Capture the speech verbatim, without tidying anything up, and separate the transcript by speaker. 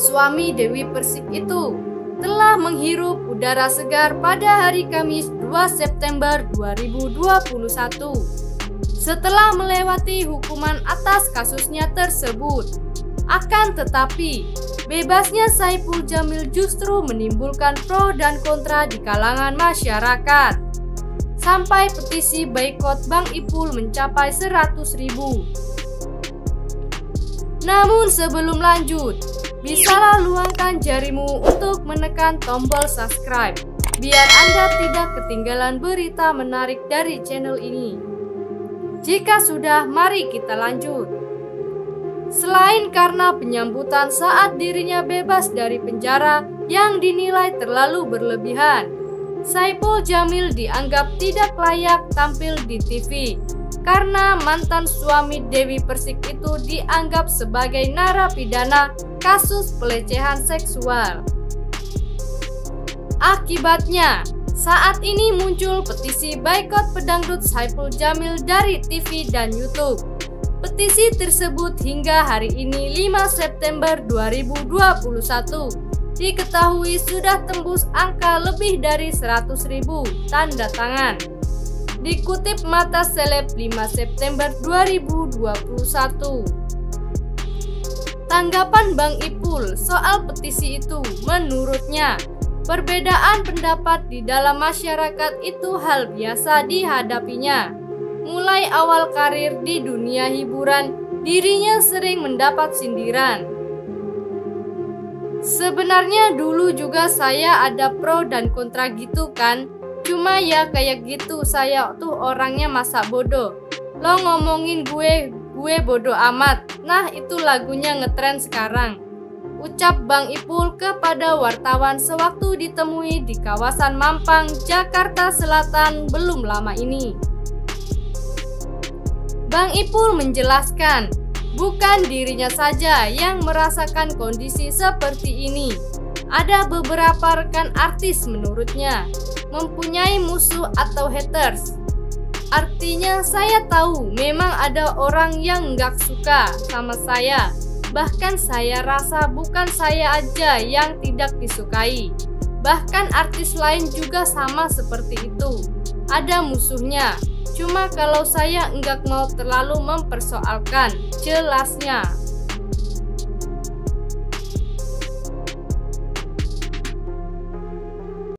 Speaker 1: suami Dewi Persik itu telah menghirup udara segar pada hari Kamis dua September dua ribu dua puluh satu setelah melewati hukuman atas kasusnya tersebut. Akan tetapi, bebasnya Saipul Jamil justru menimbulkan pro dan kontra di kalangan masyarakat. Sampai petisi boikot Bang Ipul mencapai seratus ribu. Namun sebelum lanjut, bisalah luangkan jarimu untuk menekan tombol subscribe, biar Anda tidak ketinggalan berita menarik dari channel ini. Jika sudah, mari kita lanjut. Selain karena penyambutan saat dirinya bebas dari penjara yang dinilai terlalu berlebihan, Saipul Jamil dianggap tidak layak tampil di T V karena mantan suami Dewi Persik itu dianggap sebagai narapidana kasus pelecehan seksual. Akibatnya, saat ini muncul petisi boikot pedangdut Saipul Jamil dari T V dan YouTube. Petisi tersebut hingga hari ini lima September dua ribu dua puluh satu diketahui sudah tembus angka lebih dari seratus ribu tanda tangan. Dikutip Mata Seleb lima September dua ribu dua puluh satu. Tanggapan Bang Ipul soal petisi itu, menurutnya, perbedaan pendapat di dalam masyarakat itu hal biasa dihadapinya. Mulai awal karir di dunia hiburan, dirinya sering mendapat sindiran. Sebenarnya dulu juga saya ada pro dan kontra gitu kan. Cuma ya kayak gitu, saya tuh orangnya masa bodoh. Lo ngomongin gue, gue bodoh amat. Nah itu lagunya ngetren sekarang, ucap Bang Ipul kepada wartawan sewaktu ditemui di kawasan Mampang, Jakarta Selatan belum lama ini. Bang Ipul menjelaskan, bukan dirinya saja yang merasakan kondisi seperti ini. Ada beberapa rekan artis menurutnya mempunyai musuh atau haters. Artinya saya tahu memang ada orang yang nggak suka sama saya. Bahkan saya rasa bukan saya aja yang tidak disukai. Bahkan artis lain juga sama seperti itu. Ada musuhnya. Cuma kalau saya enggak mau terlalu mempersoalkan, jelasnya.